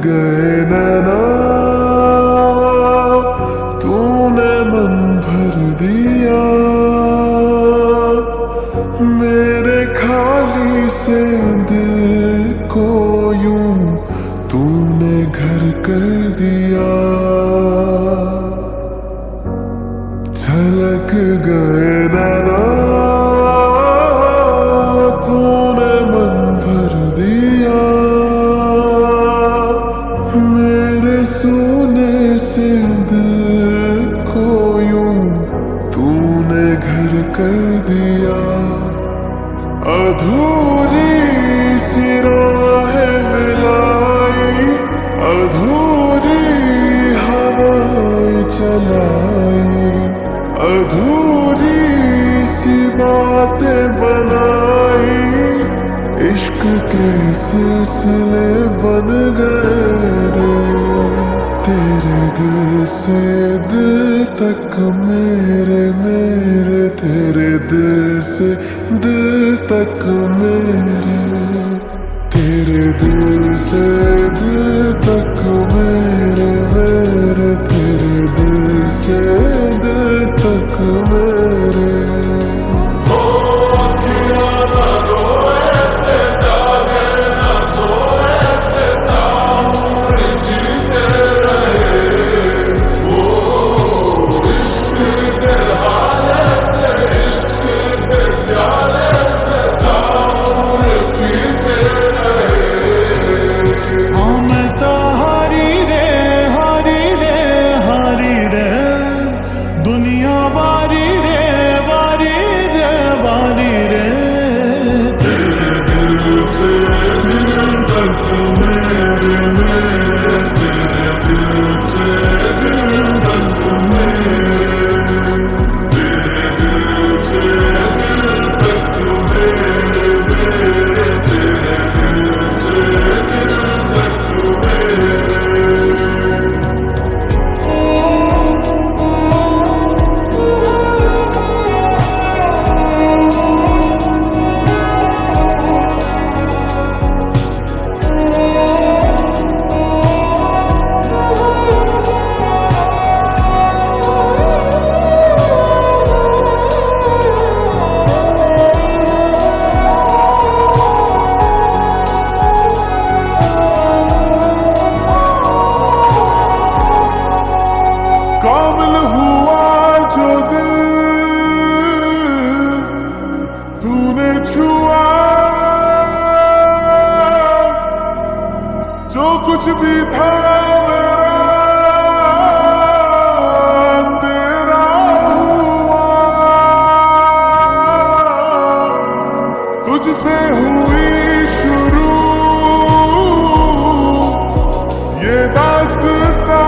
गए नैना, तूने मन भर दिया मेरे खाली से दिल को, यूं तूने घर कर दिया। छलक गए नैना, तूने मन भर दिया मेरे सोने से दिल को, यूं तूने घर कर दिया। अधूरी सी राहें मिलाई, अधूरी हवाएं चलाई, अधूरी सी बातें बनाई, इश्क के सिलसिले बन गए रे। तेरे दिल से दिल तक मेरे, मेरे तेरे दिल से दिल तक मेरे, तेरे दिल से दिल तक मेरे, मेरे तेरे दिल से दिल तक मेरे। काबिल हुआ जो दिल तूने छुआ, जो कुछ भी था मेरा तेरा हुआ। तुझसे हुई शुरू ये दास्तां,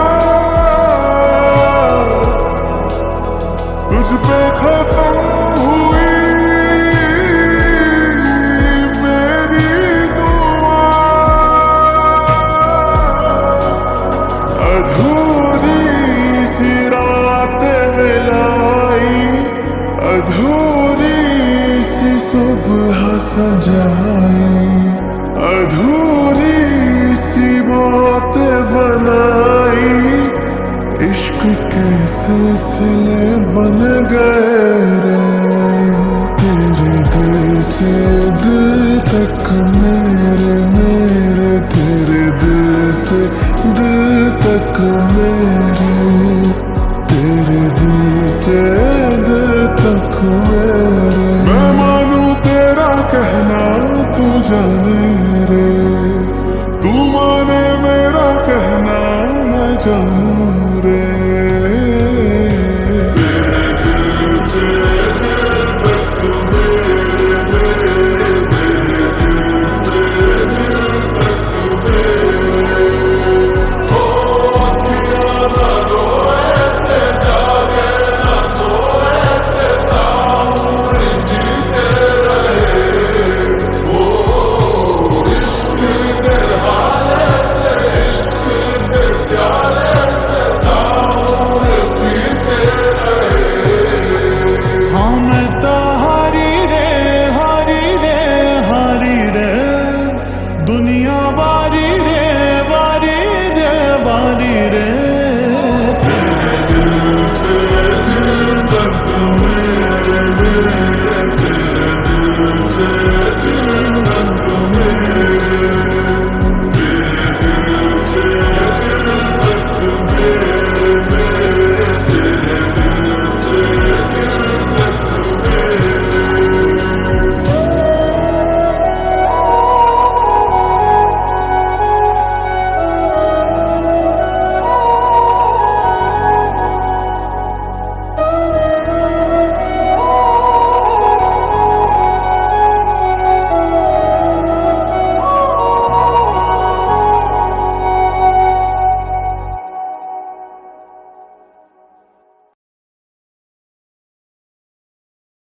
तुझ पे खत्म हुई मेरी दुआ। अधूरी सी रातें मिलाई, अधूरी सी सुबह सजाई, अधूरी सी बातें बनाई, इश्क के सिलसिले बन गए रे। तेरे दिल से दिल तक मेरे, मेरे तेरे दिल से दिल तक मेरे।